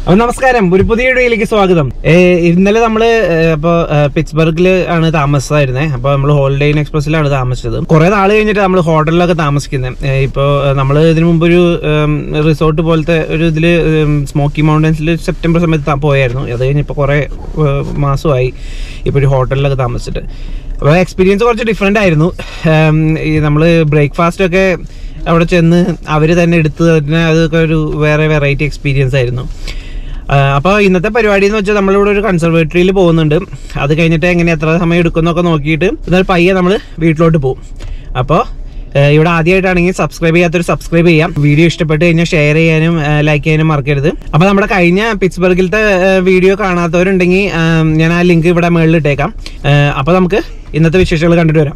നമസ്കാരം, ഒരു പുതിയ വീഡിയോയിലേക്ക് സ്വാഗതം. ഇന്നലെ നമ്മള് പിറ്റ്സ്ബർഗിൽ ആണ് താമസിച്ചായിരുന്നേ. അപ്പൊ നമ്മൾ ഹോളിഡേ ഇൻ എക്സ്പ്രസിലാണ് താമസിച്ചത്. കുറെ നാൾ കഴിഞ്ഞിട്ട് നമ്മൾ ഹോട്ടലിലൊക്കെ താമസിക്കുന്നത്. ഇപ്പൊ നമ്മൾ ഇതിനു മുമ്പ് ഒരു റിസോർട്ട് പോലത്തെ ഒരു ഇതില് സ്മോക്കി മൗണ്ടൻസിൽ സെപ്റ്റംബർ സമയത്ത് പോയായിരുന്നു. അത് കഴിഞ്ഞ് ഇപ്പൊ കുറെ മാസമായി ഇപ്പൊ ഒരു ഹോട്ടലിലൊക്കെ താമസിച്ചിട്ട്. അപ്പോൾ എക്സ്പീരിയൻസ് കുറച്ച് ഡിഫറെന്റ് ആയിരുന്നു. ഈ നമ്മള് ബ്രേക്ക്ഫാസ്റ്റ് ഒക്കെ അവിടെ ചെന്ന് അവര് തന്നെ എടുത്ത് തന്നെ അതൊക്കെ ഒരു വേറെ വെറൈറ്റി എക്സ്പീരിയൻസ് ആയിരുന്നു. അപ്പോൾ ഇന്നത്തെ പരിപാടി എന്ന് വെച്ചാൽ നമ്മളിവിടെ ഒരു കൺസർവേറ്ററിയിൽ പോകുന്നുണ്ട്. അത് കഴിഞ്ഞിട്ട് എത്ര സമയം എടുക്കുന്നൊക്കെ നോക്കിയിട്ട് എന്നാൽ പയ്യെ നമ്മൾ വീട്ടിലോട്ട് പോകും. അപ്പോൾ ഇവിടെ ആദ്യമായിട്ടാണെങ്കിൽ സബ്സ്ക്രൈബ് ചെയ്യാത്തൊരു സബ്സ്ക്രൈബ് ചെയ്യാം. വീഡിയോ ഇഷ്ടപ്പെട്ട് കഴിഞ്ഞാൽ ഷെയർ ചെയ്യാനും ലൈക്ക് ചെയ്യാനും മറക്കരുത്. അപ്പോൾ നമ്മുടെ കഴിഞ്ഞ പിറ്റ്സ്ബർഗിലത്തെ വീഡിയോ കാണാത്തവരുണ്ടെങ്കിൽ ഞാൻ ആ ലിങ്ക് ഇവിടെ മുകളിൽ ഇട്ടേക്കാം. അപ്പോൾ നമുക്ക് ഇന്നത്തെ വിശേഷങ്ങൾ കണ്ടിട്ട് വരാം.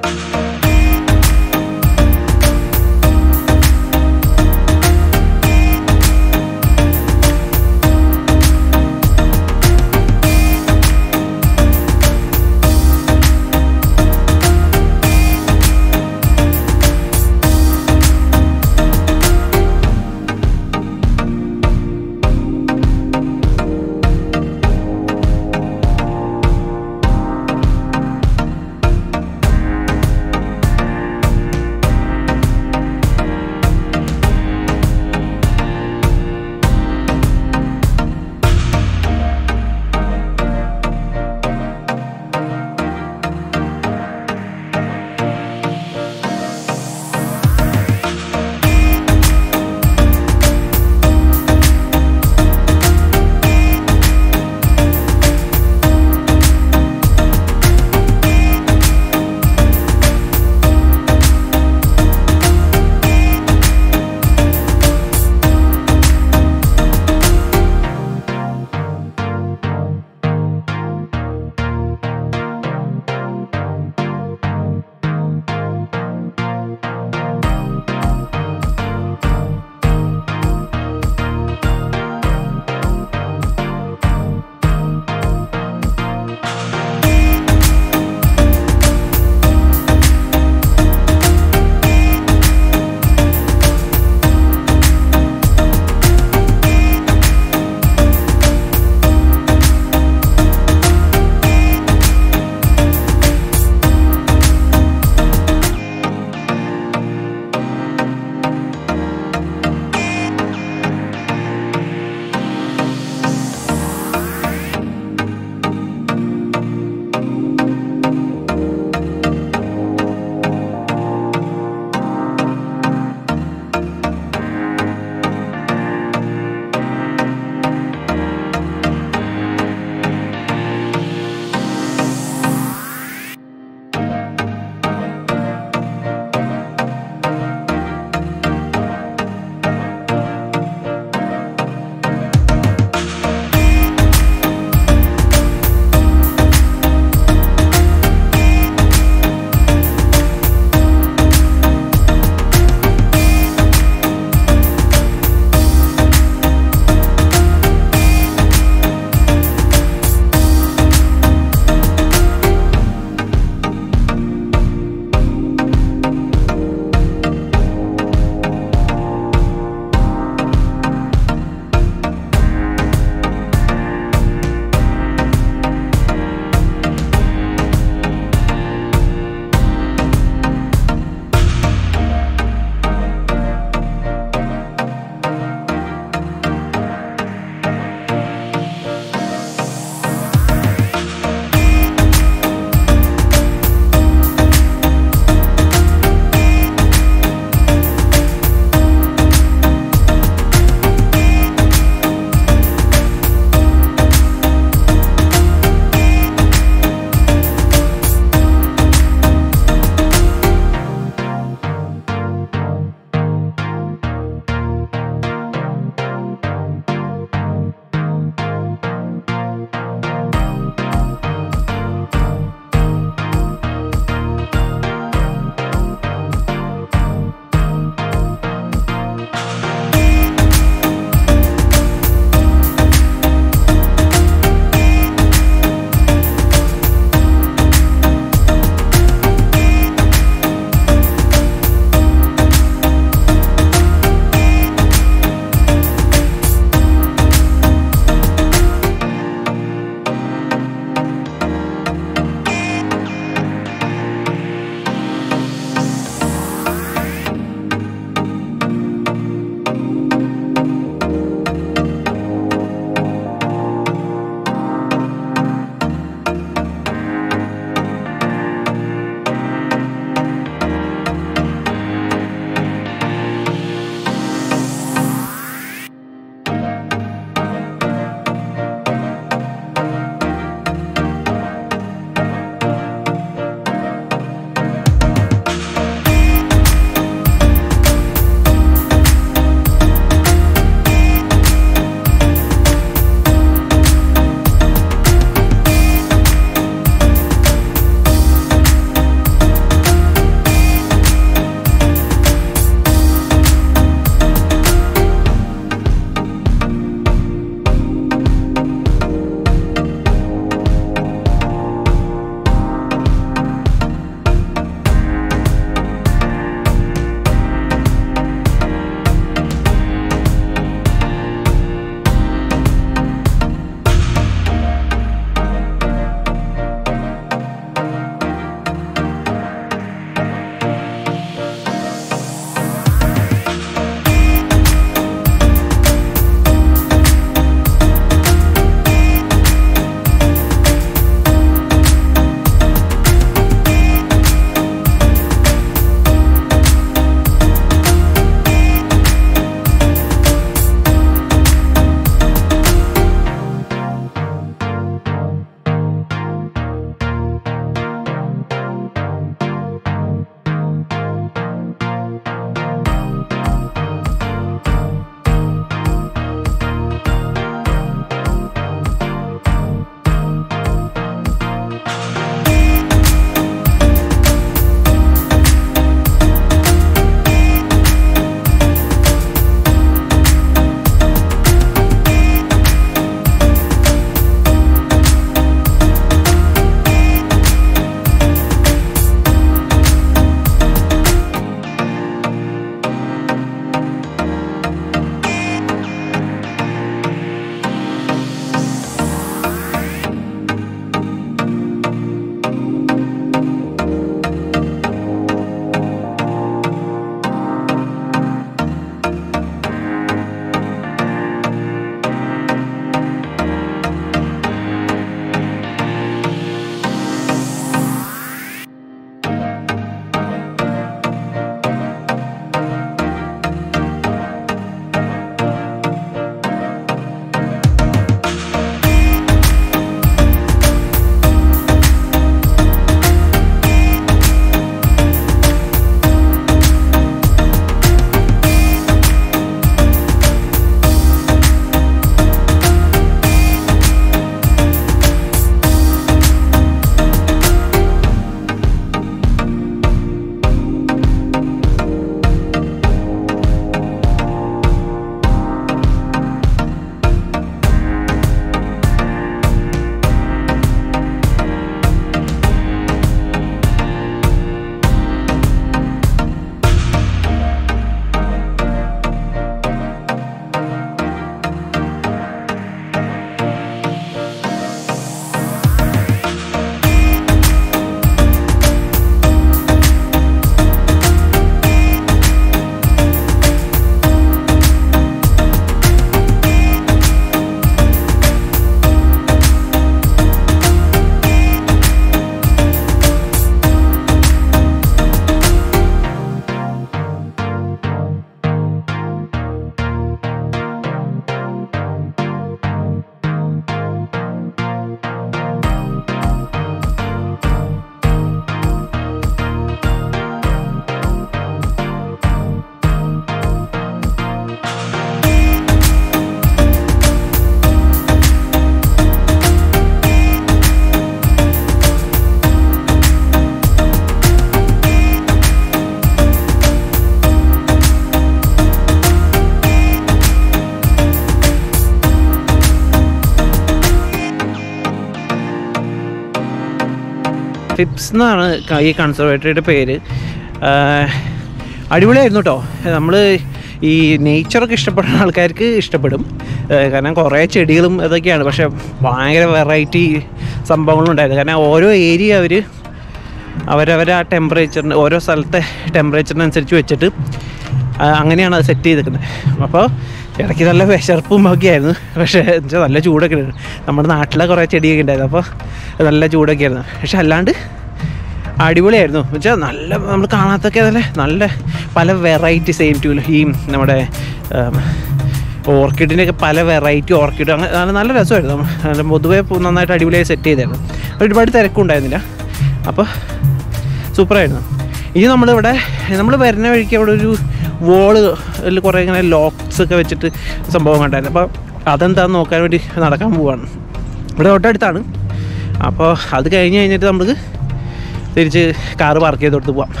ഫിപ്സ് എന്നാണ് ഈ കൺസർവേറ്ററിയുടെ പേര്. അടിപൊളിയായിരുന്നു കേട്ടോ. നമ്മൾ ഈ നേച്ചറൊക്കെ ഇഷ്ടപ്പെടുന്ന ആൾക്കാർക്ക് ഇഷ്ടപ്പെടും, കാരണം കുറേ ചെടികളും ഇതൊക്കെയാണ്. പക്ഷേ ഭയങ്കര വെറൈറ്റി സംഭവങ്ങളുണ്ടായിരുന്നു. കാരണം ഓരോ ഏരിയ അവരവരെ ആ ടെമ്പറേച്ചറിന്, ഓരോ സ്ഥലത്തെ ടെമ്പറേച്ചറിനനുസരിച്ച് വെച്ചിട്ട് അങ്ങനെയാണ് അത് സെറ്റ് ചെയ്തിരിക്കുന്നത്. അപ്പോൾ ഇടയ്ക്ക് നല്ല വിശർപ്പും ഒക്കെ ആയിരുന്നു. പക്ഷേ എന്നുവെച്ചാൽ നല്ല ചൂടൊക്കെ ആയിരുന്നു. നമ്മുടെ നാട്ടിലെ കുറേ ചെടിയൊക്കെ ഉണ്ടായിരുന്നു, അപ്പോൾ നല്ല ചൂടൊക്കെ ആയിരുന്നു. പക്ഷെ അല്ലാണ്ട് അടിപൊളിയായിരുന്നു. എന്നുവെച്ചാൽ നല്ല നമ്മൾ കാണാത്തൊക്കെ നല്ല പല വെറൈറ്റി സെയിം ട്യൂല് ഈ നമ്മുടെ ഓർക്കിഡിൻ്റെയൊക്കെ പല വെറൈറ്റി ഓർക്കിഡ് അങ്ങനെ നല്ല രസമായിരുന്നു. പൊതുവേ നന്നായിട്ട് അടിപൊളിയായി സെറ്റ് ചെയ്തായിരുന്നു. ഒരുപാട് തിരക്കും ഉണ്ടായിരുന്നില്ല. അപ്പോൾ സൂപ്പറായിരുന്നു. ഇനി നമ്മൾ വരുന്ന വഴിക്ക് അവിടെ ഒരു വോളിൽ കുറേ ഇങ്ങനെ ലോക്സ് ഒക്കെ വെച്ചിട്ട് സംഭവം കണ്ടായിരുന്നു. അപ്പോൾ അതെന്താണെന്ന് നോക്കാൻ വേണ്ടി നടക്കാൻ പോവാണ്. ഇവിടെ തൊട്ടടുത്താണ്. അപ്പോൾ അത് കഴിഞ്ഞിട്ട് നമുക്ക് തിരിച്ച് കാറ് പാർക്ക് ചെയ്ത് കൊടുത്ത് പോവാം.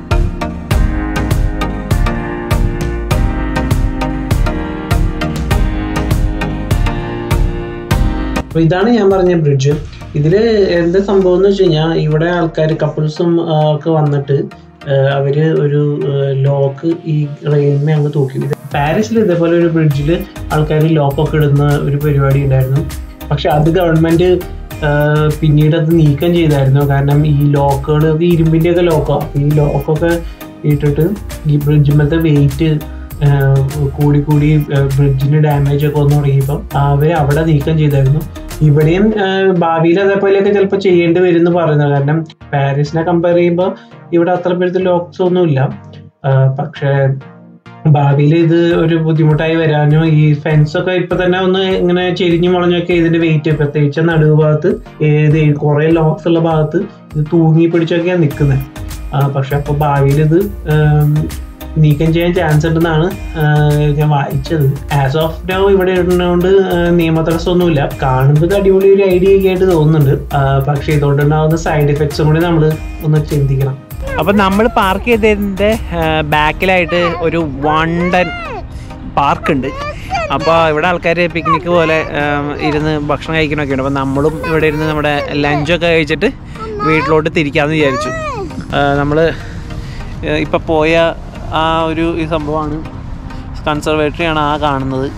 അപ്പോൾ ഇതാണ് ഞാൻ പറഞ്ഞ ബ്രിഡ്ജ്. ഇതിൽ എന്താ സംഭവം എന്ന് വെച്ച് കഴിഞ്ഞാൽ, ഇവിടെ ആൾക്കാർ കപ്പിൾസും ഒക്കെ വന്നിട്ട് അവർ ഒരു ലോക്ക് ഈ റെയിൽമേ അങ്ങ് തൂക്കി. പാരീസിൽ ഇതേപോലെ ഒരു ബ്രിഡ്ജിൽ ആൾക്കാർ ലോക്കൊക്കെ ഇടുന്ന ഒരു പരിപാടി ഉണ്ടായിരുന്നു. പക്ഷെ അത് ഗവൺമെൻറ് പിന്നീട് അത് നീക്കം ചെയ്തായിരുന്നു. കാരണം ഈ ലോക്കുകൾ, ഈ ഇരുമ്പിൻ്റെയൊക്കെ ലോക്കോ, ഈ ലോക്കൊക്കെ ഇട്ടിട്ട് ഈ ബ്രിഡ്ജിമത്തെ വെയിറ്റ് കൂടി ബ്രിഡ്ജിന് ഡാമേജ് ഒക്കെ വന്നു തുടങ്ങിയപ്പോൾ അവർ അവിടെ നീക്കം ചെയ്തായിരുന്നു. ഇവിടെയും ഭാവിയിൽ അതേപോലെയൊക്കെ ചിലപ്പോൾ ചെയ്യേണ്ടി വരും എന്ന് പറയുന്നത്. കാരണം പാരീസിനെ കമ്പയർ ചെയ്യുമ്പോൾ ഇവിടെ അത്ര പേരത്തെ ലോക്സ് ഒന്നുമില്ല. പക്ഷേ ഭാവിയിൽ ഇത് ഒരു ബുദ്ധിമുട്ടായി വരാനോ, ഈ ഫെൻസൊക്കെ ഇപ്പൊ തന്നെ ഒന്ന് ഇങ്ങനെ ചെരിഞ്ഞു മുളഞ്ഞൊക്കെ ഇതിന്റെ വെയിറ്റ്, പ്രത്യേകിച്ച് നടുവ് ഭാഗത്ത് കുറെ ലോക്സ് ഉള്ള ഭാഗത്ത് ഇത് തൂങ്ങി പിടിച്ചൊക്കെയാണ് നിൽക്കുന്നത്. പക്ഷെ അപ്പൊ ഭാവിയിൽ ഇത് നീക്കം ചെയ്യാൻ ചാൻസ് ഉണ്ടെന്നാണ് ഞാൻ വായിച്ചത്. ആസ് ഓഫ് നൗ ഇവിടെ ഇടുന്നതുകൊണ്ട് നിയമ തടസ്സമൊന്നുമില്ല. കാണുമ്പോൾ അടിപൊളി ഒരു ഐഡിയ ഒക്കെ ആയിട്ട് തോന്നുന്നുണ്ട്. പക്ഷെ ഇതുകൊണ്ടുണ്ടാവുന്ന സൈഡ് എഫക്ട്സും കൂടി നമ്മൾ ഒന്ന് ചിന്തിക്കണം. അപ്പം നമ്മൾ പാർക്ക് ചെയ്തതിൻ്റെ ബാക്കിലായിട്ട് ഒരു വണ്ടൻ പാർക്കുണ്ട്. അപ്പോൾ ഇവിടെ ആൾക്കാർ പിക്നിക്ക് പോലെ ഇരുന്ന് ഭക്ഷണം കഴിക്കണമൊക്കെ ഉണ്ട്. അപ്പോൾ നമ്മളും ഇവിടെ ഇരുന്ന് നമ്മുടെ ലഞ്ചൊക്കെ കഴിച്ചിട്ട് വീട്ടിലോട്ട് തിരിക്കാമെന്ന് വിചാരിച്ചു. നമ്മൾ ഇപ്പോൾ പോയ ആ ഈ സംഭവമാണ് കൺസർവേറ്ററിയാണ് ആ കാണുന്നത്.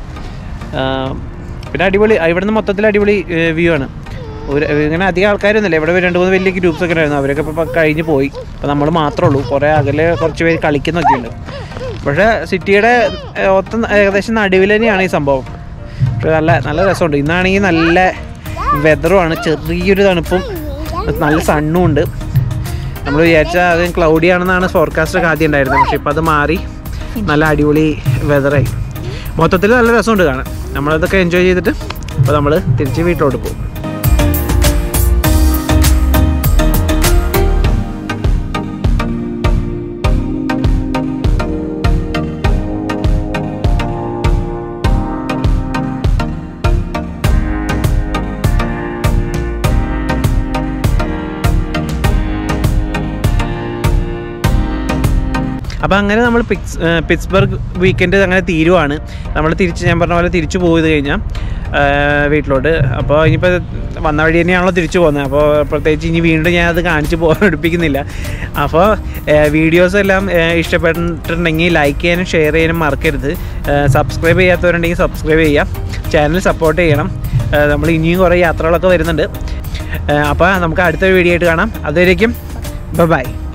പിന്നെ അടിപൊളി, ഇവിടുന്ന് മൊത്തത്തിൽ അടിപൊളി വ്യൂ ആണ്. ഇങ്ങനെ അധികം ആൾക്കാരൊന്നുമില്ല. ഇവിടെ 2-3 വലിയ ഗ്രൂപ്പ്സൊക്കെ ഉണ്ടായിരുന്നു. അവരൊക്കെ ഇപ്പോൾ കഴിഞ്ഞ് പോയി. അപ്പോൾ നമ്മൾ മാത്രമേ ഉള്ളൂ. കുറേ അകലെ കുറച്ച് പേര് കളിക്കുന്നൊക്കെ ഉണ്ട്. പക്ഷേ സിറ്റിയുടെ ഏകദേശം നടുവിൽ തന്നെയാണ് ഈ സംഭവം. പക്ഷേ നല്ല രസമുണ്ട്. ഇന്നാണെങ്കിൽ നല്ല വെതറുമാണ്, ചെറിയൊരു തണുപ്പും നല്ല സണ്ണും ഉണ്ട്. നമ്മൾ വിചാരിച്ചാൽ അത് ക്ലൗഡി ആണെന്നാണ് ഫോർകാസ്റ്റൊക്കെ ആദ്യം ഉണ്ടായിരുന്നത്. പക്ഷെ ഇപ്പോൾ അത് മാറി നല്ല അടിപൊളി വെതറായി. മൊത്തത്തിൽ നല്ല രസമുണ്ട് കാണാൻ. നമ്മളതൊക്കെ എൻജോയ് ചെയ്തിട്ട് അപ്പോൾ നമ്മൾ തിരിച്ച് വീട്ടിലോട്ട് പോകും. അപ്പോൾ അങ്ങനെ നമ്മൾ പിറ്റ്സ്ബർഗ് വീക്കെൻഡ് അങ്ങനെ തീരുവാണ്. നമ്മൾ ഞാൻ പറഞ്ഞ പോലെ തിരിച്ചു പോയത് കഴിഞ്ഞാൽ വീട്ടിലോട്ട്. അപ്പോൾ ഇനിയിപ്പോൾ വന്ന വഴി തന്നെയാണല്ലോ തിരിച്ചു പോകുന്നത്. അപ്പോൾ പ്രത്യേകിച്ച് ഇനി വീണ്ടും ഞാനത് കാണിച്ച് എടുപ്പിക്കുന്നില്ല. അപ്പോൾ വീഡിയോസ് എല്ലാം ഇഷ്ടപ്പെട്ടിട്ടുണ്ടെങ്കിൽ ലൈക്ക് ചെയ്യാനും ഷെയർ ചെയ്യാനും മറക്കരുത്. സബ്സ്ക്രൈബ് ചെയ്യാത്തവരുണ്ടെങ്കിൽ സബ്സ്ക്രൈബ് ചെയ്യാം. ചാനൽ സപ്പോർട്ട് ചെയ്യണം. നമ്മൾ ഇനിയും കുറേ യാത്രകളൊക്കെ വരുന്നുണ്ട്. അപ്പോൾ നമുക്ക് അടുത്തൊരു വീഡിയോ ആയിട്ട് കാണാം. അതുവരേക്കും ബൈ.